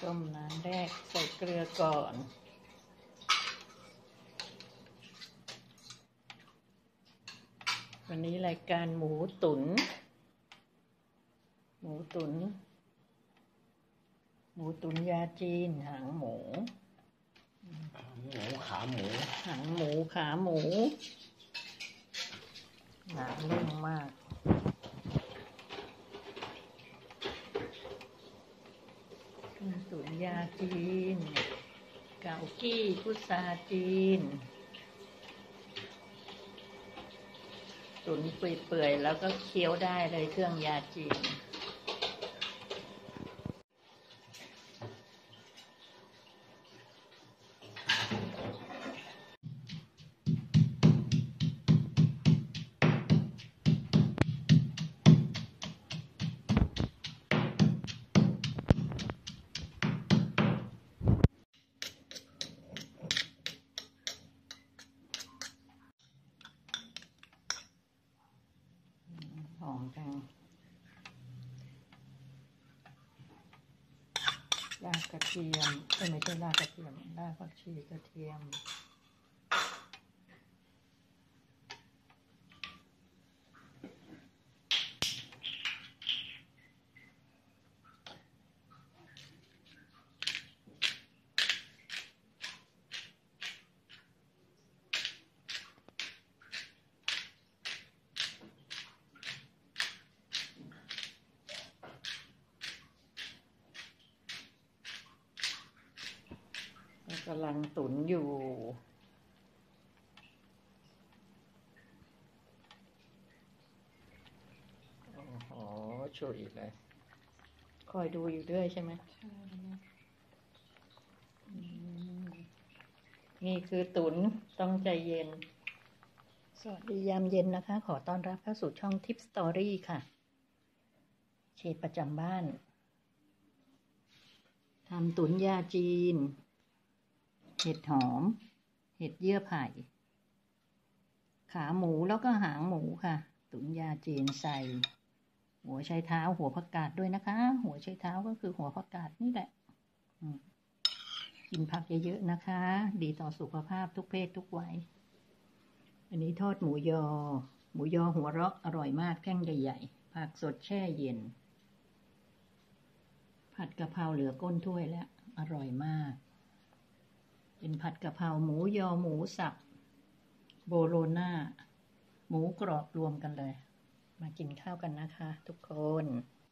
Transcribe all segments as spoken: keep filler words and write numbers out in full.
ต้มน้ำแรกใส่เกลือก่อนวันนี้รายการหมูตุ๋นหมูตุ๋นหมูตุ๋นยาจีนหางหมูหมูขาหมูหางหมูขาหมูหนาเรื่องมากตุ๋นยาจีนเกากี้พุทราจีนตุ๋นเปื่อยๆแล้วก็เคี้ยวได้เลยเครื่องยาจีนหอมจังรากกระเทียมเอ้ยไม่ใช่รากกระเทียมรากผักชีกระเทียมกำลังตุ๋นอยู่โอ้โหฉุยเลยคอยดูอยู่ด้วยใช่ไหมใช่นี่คือตุ๋นต้องใจเย็นสวัสดียามเย็นนะคะขอต้อนรับเข้าสู่ช่องทิปสตอรี่ค่ะเชฟประจำบ้านทำตุ๋นยาจีนเห็ดหอมเห็ดเยื่อไผ่ขาหมูแล้วก็หางหมูค่ะตุ๋นยาจีนใส่หัวไชเท้าหัวผักกาดด้วยนะคะหัวไชเท้าก็คือหัวผักกาดนี่แหละกินผักเยอะๆนะคะดีต่อสุขภาพทุกเพศทุกวัยอันนี้ทอดหมูยอหมูยอหัวเราะอร่อยมากแท่งใหญ่ๆผักสดแช่เย็นผัดกะเพราเหลือก้นถ้วยแล้วอร่อยมากเป็นผัดกะเพราหมูยอหมูสับโบโลน่าหมูกรอบรวมกันเลยมากินข้าวกันนะคะทุกคน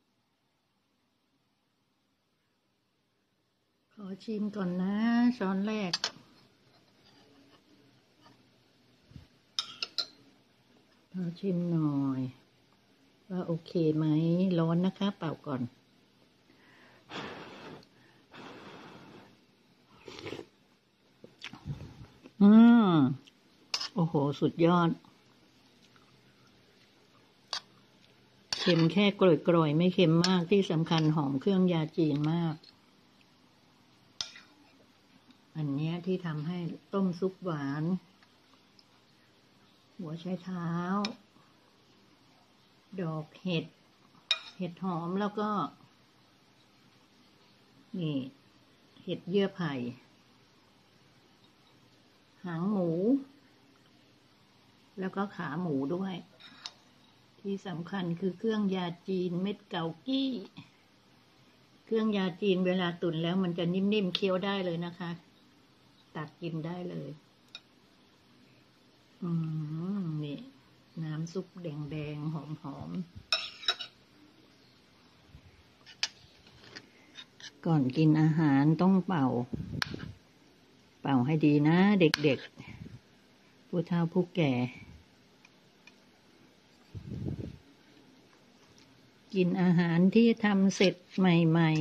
ขอชิมก่อนนะช้อนแรกขอชิมหน่อยว่าโอเคไหมร้อนนะคะเปล่าก่อนอืมโอ้โหสุดยอดเค็มแค่กร่อยๆไม่เค็มมากที่สำคัญหอมเครื่องยาจีนมากอันนี้ที่ทำให้ต้มซุปหวานหัวไชเท้าดอกเห็ดเห็ดหอมแล้วก็นี่เห็ดเยื่อไผ่หางหมูแล้วก็ขาหมูด้วยที่สำคัญคือเครื่องยาจีนเม็ดเกากี้เครื่องยาจีนเวลาตุ๋นแล้วมันจะนิ่มๆเคี้ยวได้เลยนะคะตักกินได้เลยอืมนี่น้ำซุปแดงๆหอมๆก่อนกินอาหารต้องเป่าเป่าให้ดีนะเด็กๆผู้เฒ่าผู้แก่กินอาหารที่ทำเสร็จใหม่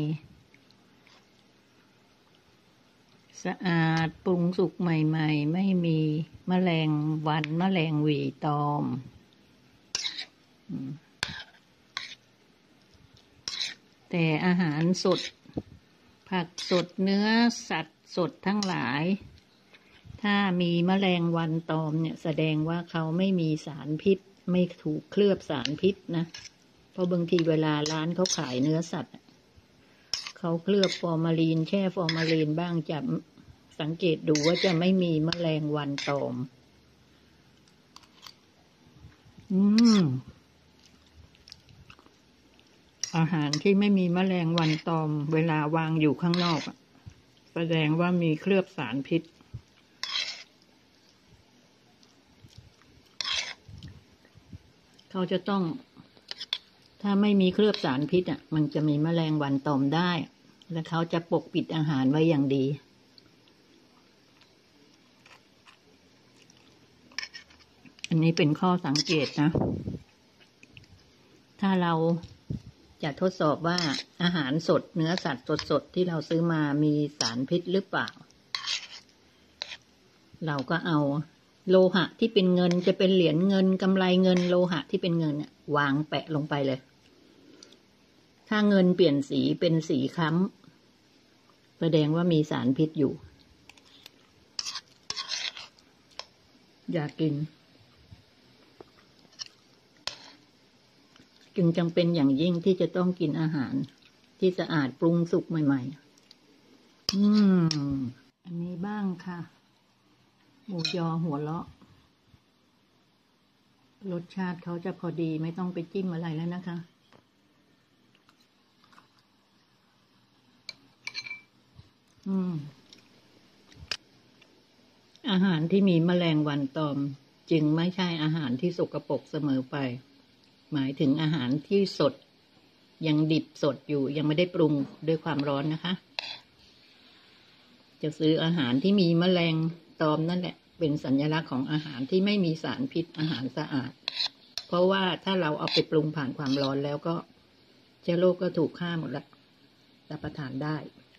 ๆสะอาดปรุงสุกใหม่ๆไม่มีแมลงวันแมลงหวี่ตอมแต่อาหารสดผักสดเนื้อสัตว์สดทั้งหลายถ้ามีแมลงวันตอมเนี่ยแสดงว่าเขาไม่มีสารพิษไม่ถูกเคลือบสารพิษนะเพราะบางทีเวลาร้านเขาขายเนื้อสัตว์เขาเคลือบฟอร์มาลีนแช่ฟอร์มาลีนบ้างจะสังเกตดูว่าจะไม่มีแมลงวันตอมอืมอาหารที่ไม่มีแมลงวันตอมเวลาวางอยู่ข้างนอกแสดงว่ามีเคลือบสารพิษเขาจะต้องถ้าไม่มีเคลือบสารพิษอ่ะมันจะมีแมลงวันตอมได้และเขาจะปกปิดอาหารไว้อย่างดีอันนี้เป็นข้อสังเกตนะถ้าเราจะทดสอบว่าอาหารสดเนื้อสัตว์สดๆที่เราซื้อมามีสารพิษหรือเปล่าเราก็เอาโลหะที่เป็นเงินจะเป็นเหรียญเงินกำไรเงินโลหะที่เป็นเงินเนี่ยวางแปะลงไปเลยถ้าเงินเปลี่ยนสีเป็นสีคล้ำแสดงว่ามีสารพิษอยู่อย่ากินจึงจำเป็นอย่างยิ่งที่จะต้องกินอาหารที่สะอาดปรุงสุกใหม่ๆอืมอันนี้บ้างค่ะหมูยอหัวเลาะรสชาติเขาจะพอดีไม่ต้องไปจิ้มอะไรแล้วนะคะอืมอาหารที่มีแมลงวันตอมจึงไม่ใช่อาหารที่สกปรกเสมอไปหมายถึงอาหารที่สดยังดิบสดอยู่ยังไม่ได้ปรุงด้วยความร้อนนะคะจะซื้ออาหารที่มีแมลงตอมนั่นแหละเป็นสัญลักษณ์ของอาหารที่ไม่มีสารพิษอาหารสะอาดเพราะว่าถ้าเราเอาไปปรุงผ่านความร้อนแล้วก็เชื้อโรคก็ถูกฆ่าหมดแล้วรับประทานได้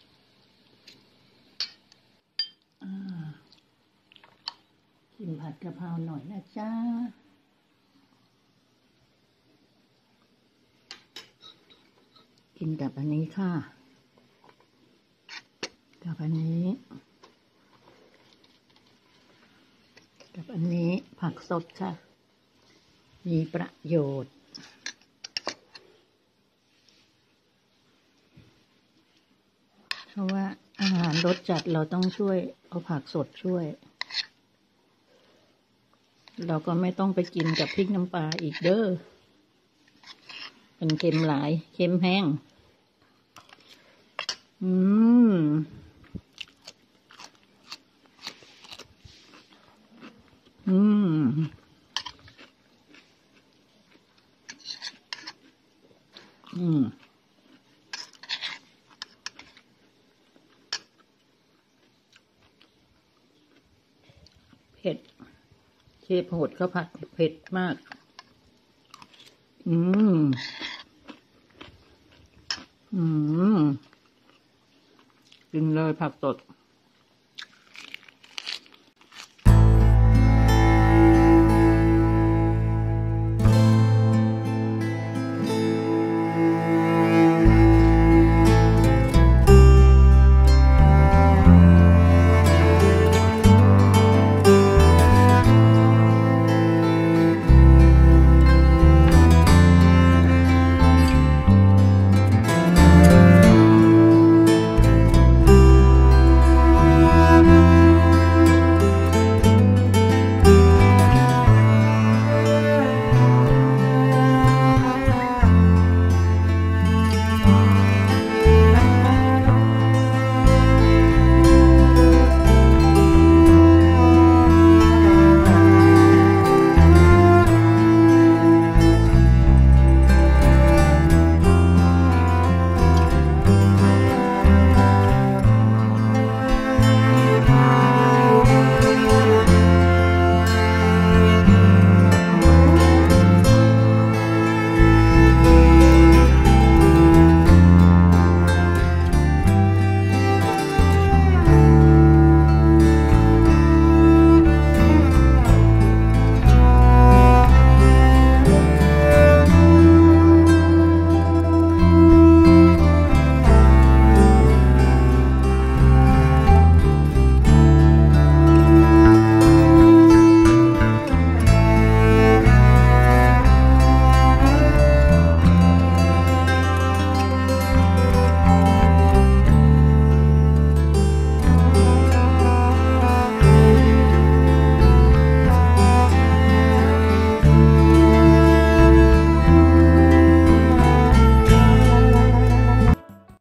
ชิมผัดกะเพราหน่อยนะจ๊ะกินกับอันนี้ค่ะกับอันนี้กับอันนี้ผักสดค่ะมีประโยชน์เพราะว่าอาหารรสจัดเราต้องช่วยเอาผักสดช่วยเราก็ไม่ต้องไปกินกับพริกน้ำปลาอีกเด้อเป็นเค็มหลายเค็มแห้งอืมอืมอืมเผ็ดเชฟโหดเขาผัดเผ็ดมากอืมอืมกินเลยผักสด